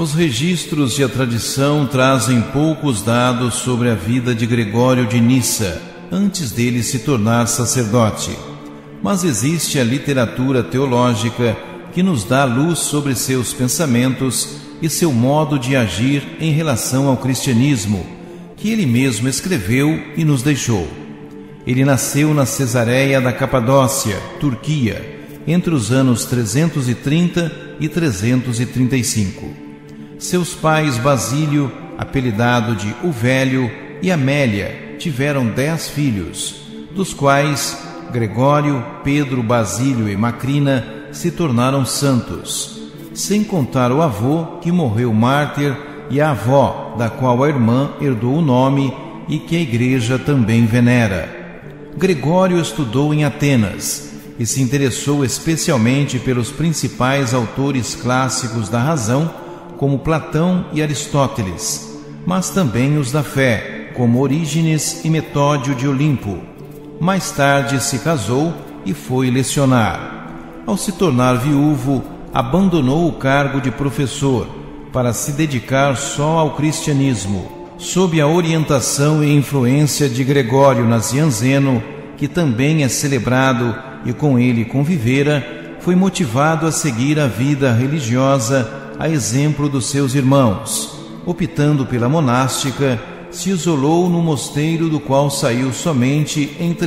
Os registros e a tradição trazem poucos dados sobre a vida de Gregório de Nissa, antes dele se tornar sacerdote. Mas existe a literatura teológica que nos dá luz sobre seus pensamentos e seu modo de agir em relação ao cristianismo, que ele mesmo escreveu e nos deixou. Ele nasceu na Cesareia da Capadócia, Turquia, entre os anos 330 e 335. Seus pais Basílio, apelidado de O Velho, e Amélia tiveram 10 filhos, dos quais Gregório, Pedro, Basílio e Macrina se tornaram santos, sem contar o avô, que morreu mártir, e a avó, da qual a irmã herdou o nome e que a Igreja também venera. Gregório estudou em Atenas e se interessou especialmente pelos principais autores clássicos da razão, como Platão e Aristóteles, mas também os da fé, como Orígenes e Metódio de Olimpo. Mais tarde se casou e foi lecionar. Ao se tornar viúvo, abandonou o cargo de professor para se dedicar só ao cristianismo, sob a orientação e influência de Gregório Nazianzeno, que também é celebrado e com ele convivera, foi motivado a seguir a vida religiosa a exemplo dos seus irmãos. Optando pela monástica, se isolou no mosteiro do qual saiu somente em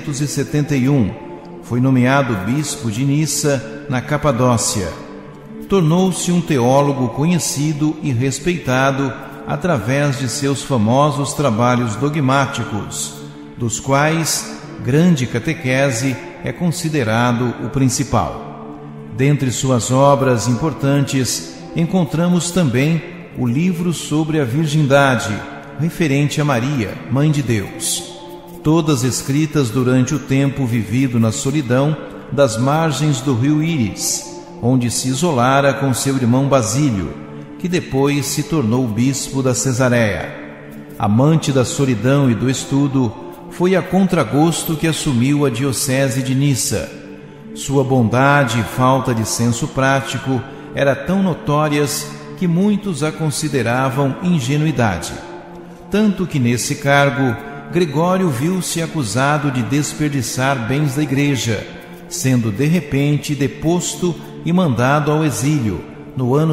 371. Foi nomeado bispo de Nissa, na Capadócia. Tornou-se um teólogo conhecido e respeitado através de seus famosos trabalhos dogmáticos, dos quais Grande Catequese é considerado o principal. Dentre suas obras importantes, encontramos também o livro sobre a virgindade, referente a Maria, Mãe de Deus, todas escritas durante o tempo vivido na solidão das margens do rio Íris, onde se isolara com seu irmão Basílio, que depois se tornou bispo da Cesareia. Amante da solidão e do estudo, foi a contragosto que assumiu a diocese de Nissa. Sua bondade e falta de senso prático eram tão notórias que muitos a consideravam ingenuidade. Tanto que nesse cargo, Gregório viu-se acusado de desperdiçar bens da Igreja, sendo de repente deposto e mandado ao exílio, no ano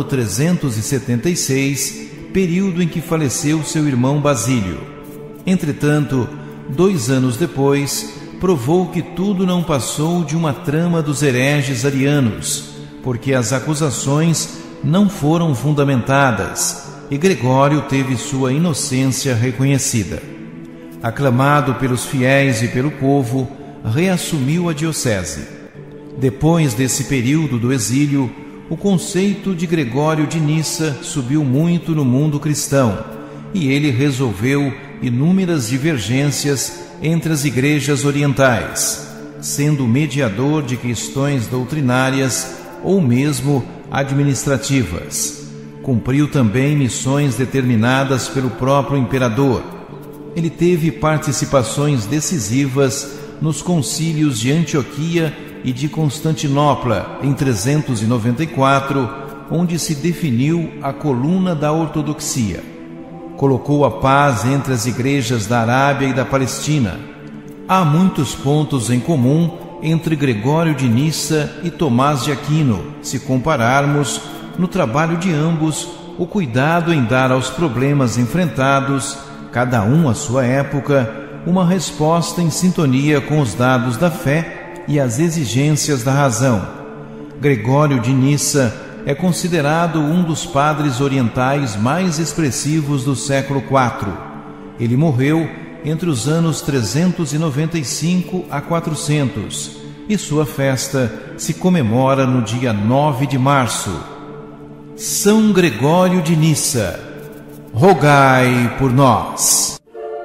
376, período em que faleceu seu irmão Basílio. Entretanto, 2 anos depois, provou que tudo não passou de uma trama dos hereges arianos, porque as acusações não foram fundamentadas, e Gregório teve sua inocência reconhecida. Aclamado pelos fiéis e pelo povo, reassumiu a diocese. Depois desse período do exílio, o conceito de Gregório de Nissa subiu muito no mundo cristão, e ele resolveu inúmeras divergências entre as igrejas orientais, sendo mediador de questões doutrinárias ou mesmo administrativas. Cumpriu também missões determinadas pelo próprio imperador. Ele teve participações decisivas nos concílios de Antioquia e de Constantinopla em 394, onde se definiu a coluna da ortodoxia. Colocou a paz entre as igrejas da Arábia e da Palestina. Há muitos pontos em comum entre Gregório de Nissa e Tomás de Aquino, se compararmos, no trabalho de ambos, o cuidado em dar aos problemas enfrentados, cada um à sua época, uma resposta em sintonia com os dados da fé e as exigências da razão. Gregório de Nissa é considerado um dos padres orientais mais expressivos do século IV. Ele morreu entre os anos 395 a 400, e sua festa se comemora no dia 9 de março. São Gregório de Nissa, rogai por nós.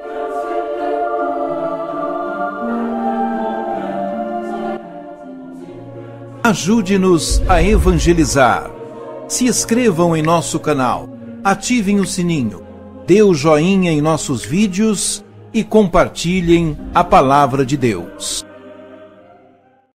Ajude-nos a evangelizar. Se inscrevam em nosso canal, ativem o sininho, dê o joinha em nossos vídeos e compartilhem a palavra de Deus.